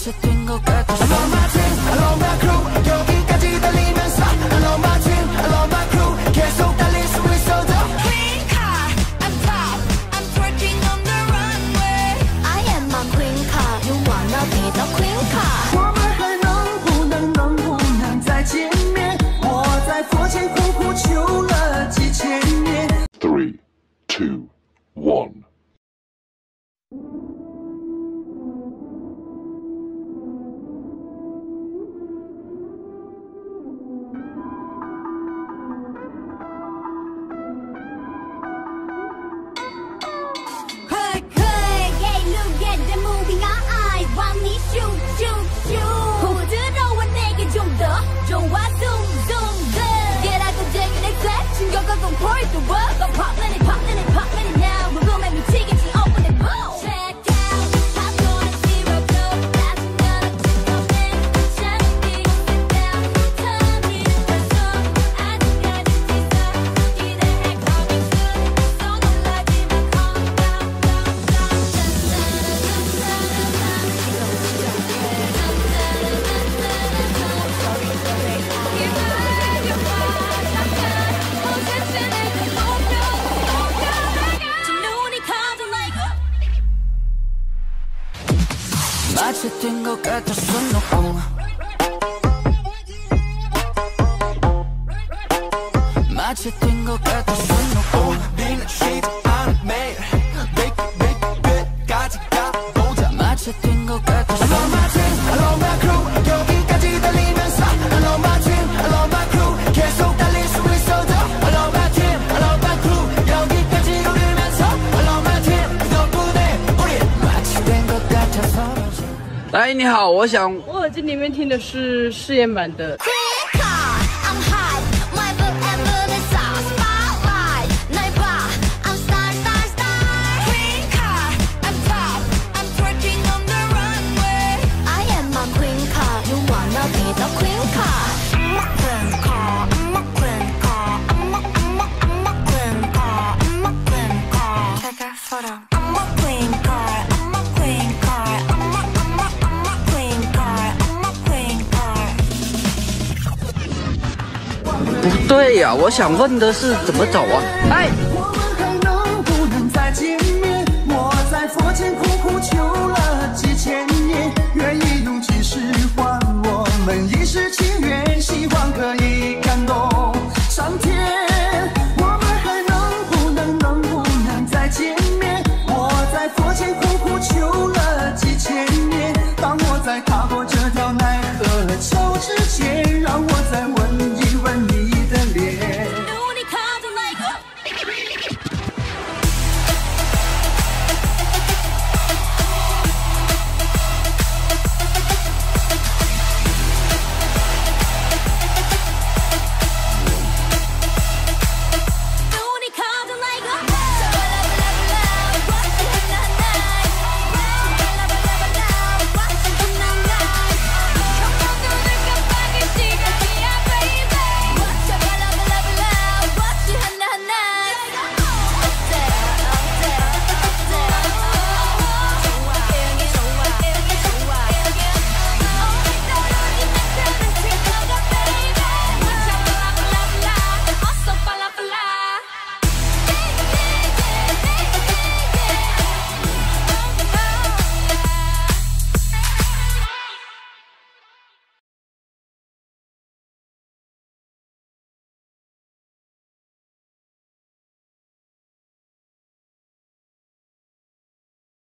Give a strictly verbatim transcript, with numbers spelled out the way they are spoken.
마치 뛴 것 같았어. I love my team, I love my crew. 여기까지 달리면서 I love my team, I love my crew. 계속 달릴 수 있어도 Queen car, I'm top, I'm twerking on the runway. I am a queen car, you wanna be the queen car. 我们还能不能能不能再见面？我在佛前苦苦求了几千年。 Three, two, one. Hey, hey, hey, look at the moving eye. 왕이 shoot, shoot, shoot. 부드러워 내게 좀 더 좋아, zoom, zoom, zoom. 깨라고쟁이 내 쇠, 충격하고 pour the world. I'm popping it, popping it, popping it now. 궁금해 미치겠지, open it, boom. Check out, popcorn zero flow. that's another trick of it. 샤넬이 sit down, 턴이 됐어. 아직까지 있어. 기대해 coming soon. So 놀라지만 calm down, down, down. 마치 뛴 것 같았어. No. 마치 뛴 것 같았어. No. 빈 sheet 안 매일 빅, 빅, 빅까지 가보자. 마치 뛴 것 같았어. I love my team, I love my crew. 여기까지 달리면서 I love my team, I love my crew. 계속 달릴 수 있어도 I love my team, I love my crew. 여기까지 오르면서 I love my team. 그 덕분에 우린 마치 뛴 것 같아서. 来，你好，我想我耳机里面听的是试验版的。 Queen car, I'm hot. My forever is our spotlight. 날 봐, I'm star, star, star. Queen car, I'm top. I'm twerking on the runway. I am a queen car. You wanna be the queen car? I'm a queen car. I'm a queen car. I'm a, I'm a, I'm a queen car. I'm a queen car. Take a photo. I'm a queen car. I'm a queen car. I'm a, I'm a, I'm a queen car. I'm a queen car. 不对呀、我想问的是怎么走啊？哎， 我们还能不能再见面？我在佛前苦苦求了几千年，愿意用几世换我们一世情缘，希望可以感动上天。我们还能不能能不能再见面？我在佛前苦苦求了几千年，当我在踏过这